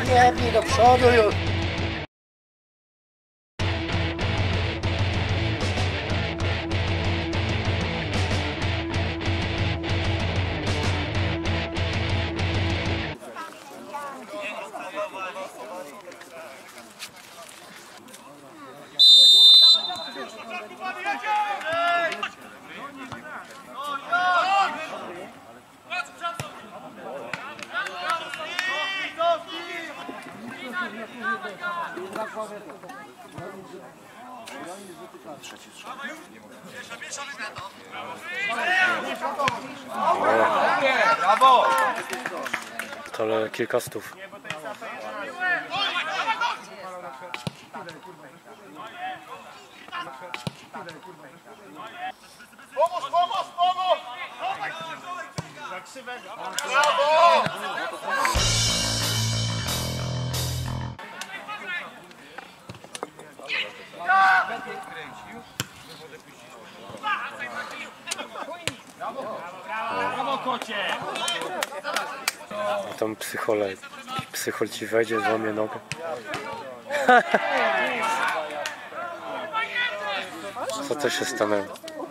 niechętnie do przodu już. Brawo! Ale kilka stów. Pomóż! Za krzywego. Brawo! Brawo, kocie! A tam psychol ci wejdzie, złamie nogę. Co się stanęło?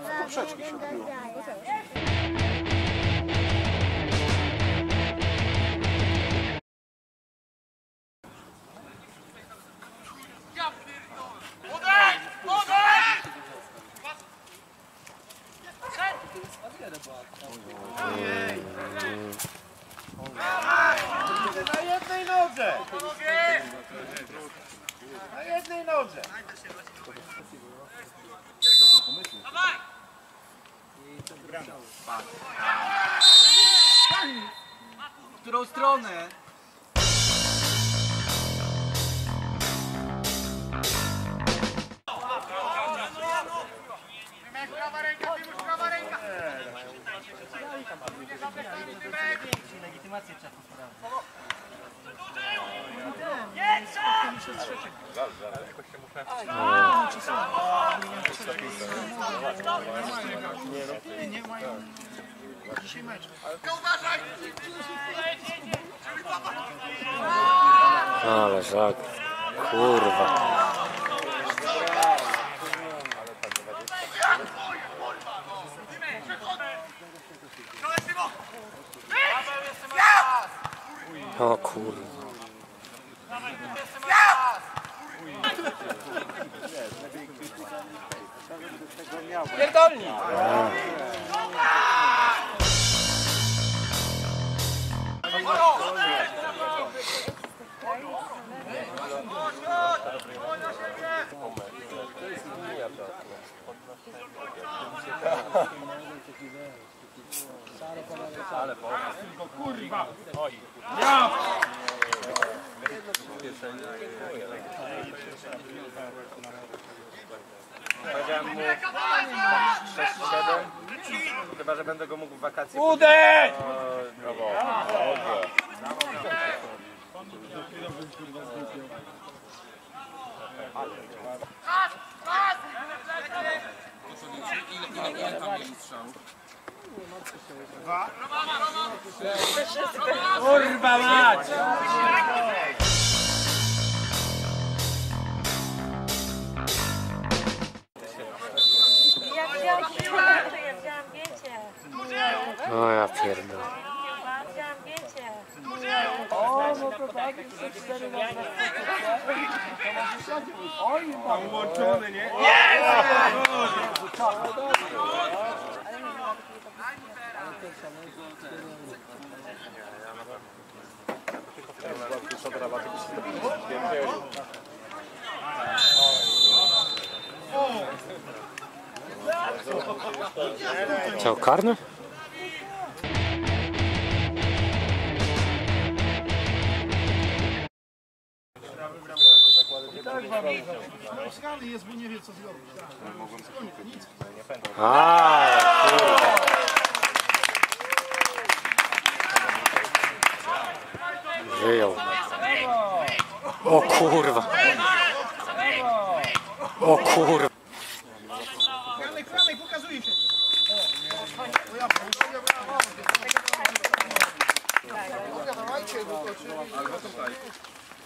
Na jednej nodze! Na jednej nodze! W którą stronę? Prawa ręka, prawa ręka! Legitymację trzeba postawić. Nie mają dzisiaj mecz. Ale żak. Kurwa. O kurwa. Pierdolni! Ale kurwa! Oj! Ja! Powiedziałem mu 6-7, chyba że będę go mógł w wakacje. Uderz! Brawo. Ile tam mieli strzałów? Kurwa mać! Ja wziąłem wiecie. No ja pierdolę. Wziąłem wiecie. O, no to tak, jeszcze 4 na Tam ułączony, nie? Co, karny? Rozchany jest, bo nie wie co zrobić. A, kurwa. Wyjął. O kurwa. O kurwa. Franek, pokazuje się. Dawajcie, bo to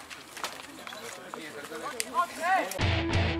Okej.